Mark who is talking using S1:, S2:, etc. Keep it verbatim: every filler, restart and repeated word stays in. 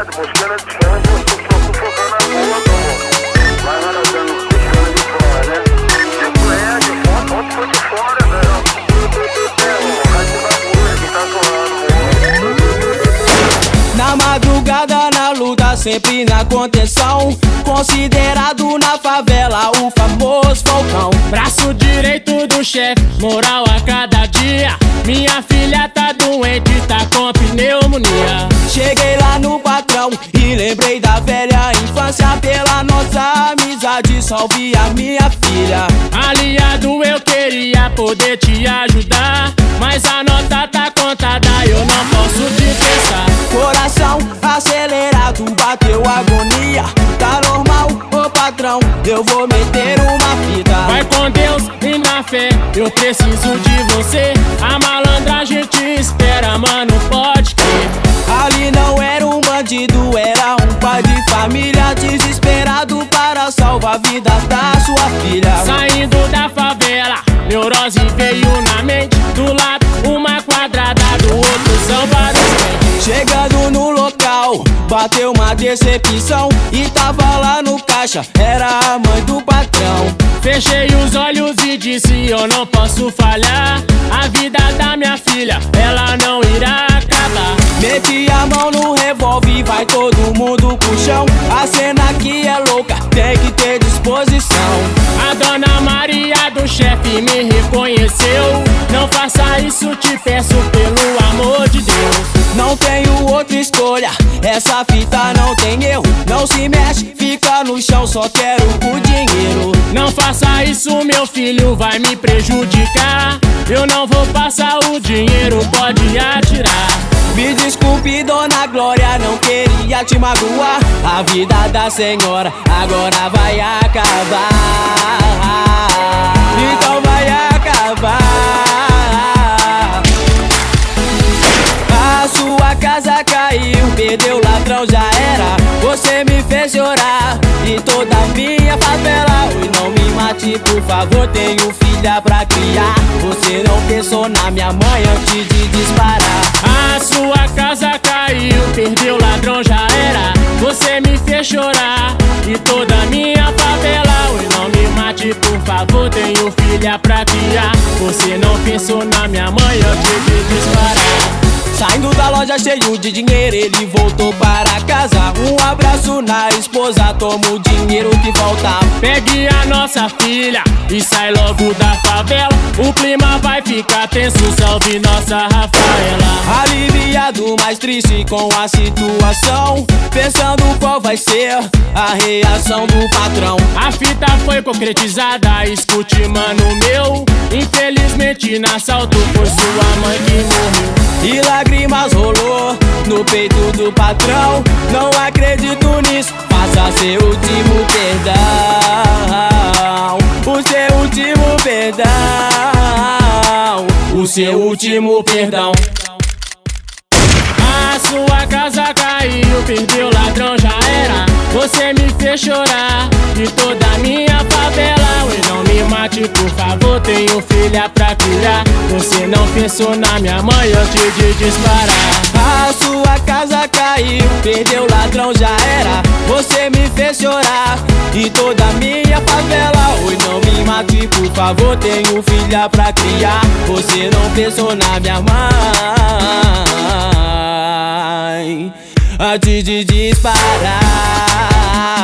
S1: ligado? Moscando de fora, tô sufocando a porra, vai lá na dando, moscando de fora, né? Tipo, é, de fora, onde foi de fora, velho? É, o rádio da música que tá zoando,
S2: na madrugada, na luta, sempre na contenção. Considerado na favela o famoso Falcão.
S3: Braço direito do chefe, moral a cada dia. Minha filha tá doente, tá com pneumonia.
S2: Cheguei lá no patrão e lembrei da velha infância. Pela nossa amizade, salve a minha filha.
S3: Aliado, eu queria poder te ajudar, mas a nota tá contada, eu não posso dispensar.
S2: Coração acelerado, bateu agonia. Tá normal, ô patrão, eu vou meter uma fita.
S3: Vai com Deus e na fé, eu preciso de você. A malandragem te espera, mano, pode crer.
S2: Ali não era um bandido, era um pai de família, desesperado para salvar a vida da sua filha.
S3: Saindo da favela, neurose veio na mente. Do lado uma quadrada, do outro são vários pés.
S2: Chegando no local, bateu uma decepção e tava lá no caixa, era a mãe do patrão.
S3: Fechei os olhos e disse, eu não posso falhar. A vida da minha filha, ela não irá acabar.
S2: Meti a mão no revólver, vai todo mundo pro chão. A cena aqui é louca, tem que ter disposição.
S3: A dona Maria do chefe me reconheceu. Não faça isso, te peço pelo amor de Deus.
S2: Não tenho outra escolha, essa fita não tem erro. Não se mexe, fica no chão, só quero o dinheiro.
S3: Não faça isso, meu filho, vai me prejudicar. Eu não vou passar o dinheiro, pode atirar.
S2: Me desculpe, dona Glória, não queria te magoar. A vida da senhora agora vai acabar. Então vai acabar. A sua casa caiu, perdeu, ladrão já era. Você me fez chorar e toda a minha favela. Oi, não me mate, por favor, tenho filha pra criar. Você não pensou na minha mãe antes de disparar.
S3: A sua casa caiu, perdeu, ladrão já era. Você me fez chorar e toda a minha favela. Oi, não me mate, por favor, tenho filha pra criar. Você não pensou na minha mãe antes de disparar.
S2: Saindo da loja cheio de dinheiro, ele voltou para casa. Um abraço na esposa, toma o dinheiro que faltava.
S3: Pegue a nossa filha e sai logo da favela. O clima vai ficar tenso, salve nossa Rafaela.
S2: Aliviado, mas triste com a situação, pensando qual vai ser a reação do patrão.
S3: A fita foi concretizada, escute, mano meu. Infelizmente no assalto foi sua mãe que morreu.
S2: E lágrimas rolou no peito do patrão. Não acredito nisso, faça seu último perdão. O seu último perdão. O seu último perdão.
S3: A sua casa caiu, perdeu, ladrão já era. Você me fez chorar e toda a minha favela. Oi, não me mate, por favor, tenho filha pra criar. Você não pensou na minha mãe antes de disparar.
S2: A sua casa caiu, perdeu, ladrão já era. Você me fez chorar e toda a minha favela. Oi, não me mate, por favor, tenho filha pra criar. Você não pensou na minha mãe antes de disparar.